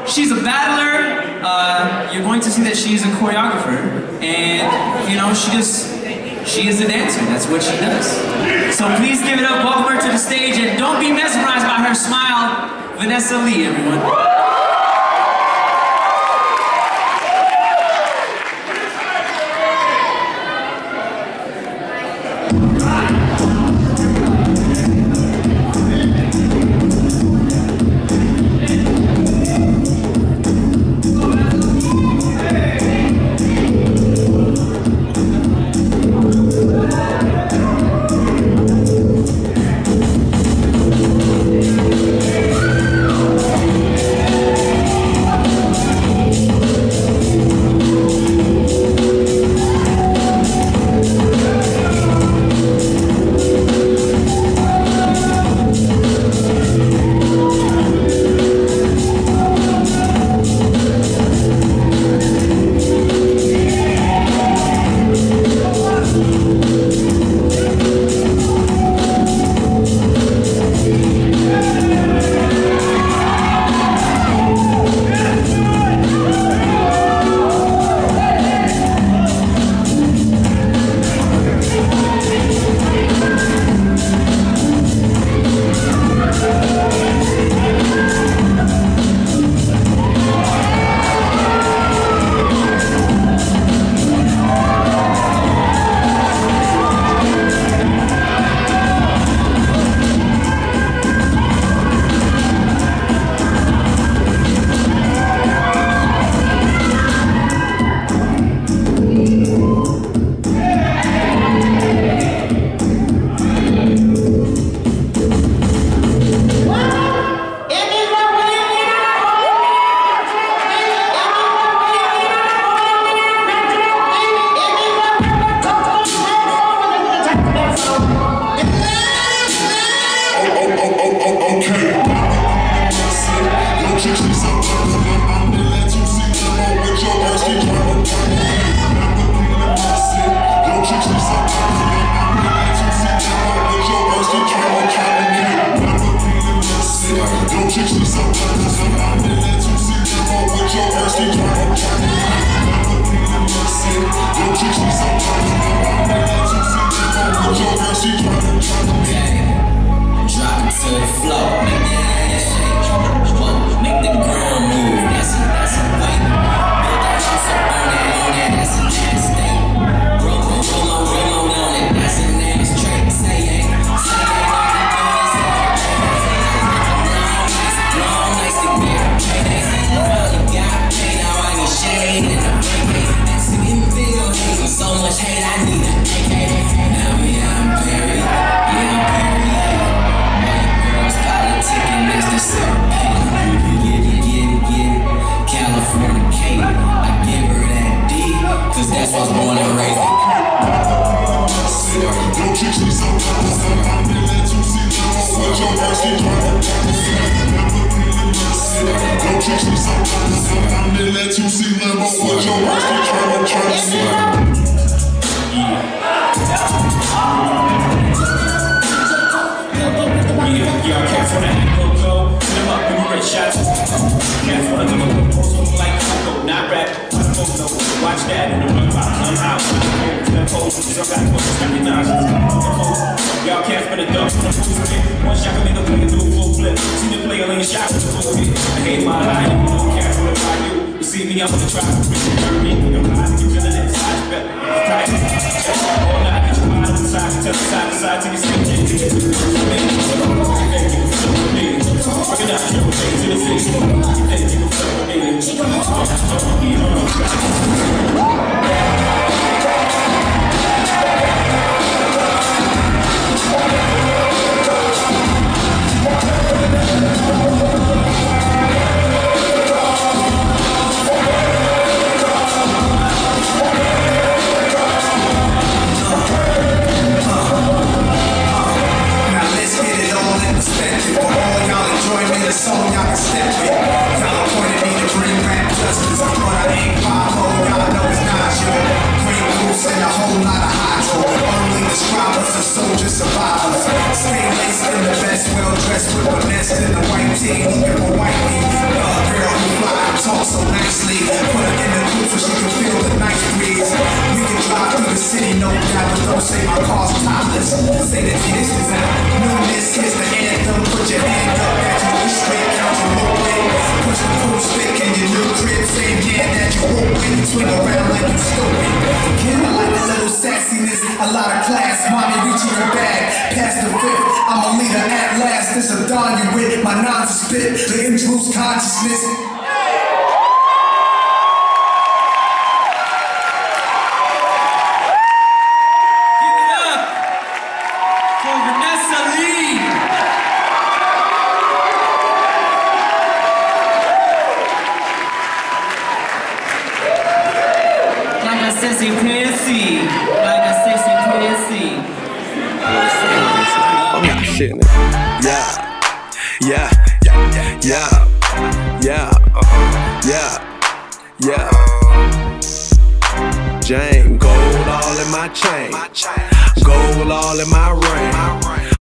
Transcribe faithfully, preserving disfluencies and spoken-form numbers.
she's a battler. Uh, you're going to see that she's a choreographer, and you know, she just she is a dancer. That's what she does. So please give it up, welcome her to the stage, and don't be mesmerized by her smile, Vanessa Lee, everyone. Stay laced in the best, well dressed with a nest in the white tee. You're a white tee, uh, girl who fly Put her in the coupe so she can feel the nice breeze. We can drive through the city, no doubt, but don't say my car's topless. Say that this is out. Newness is the anthem. Put your hand up that you wish straight, count your low way. Push the pool stick in your new crib, same hand that you won't win. Swing around like you stupid. Can I like a little sassiness, a lot of class. Mommy reaching your bag, past the fifth. I'm a leader at last. This a dawn you with. My nines are spit. The introduce consciousness. Sexy pussy, like a sexy pussy. I'm not shitting it. Yeah, yeah, yeah, yeah, yeah, uh-huh. yeah, yeah. Jane, gold all in my chain, gold all in my ring.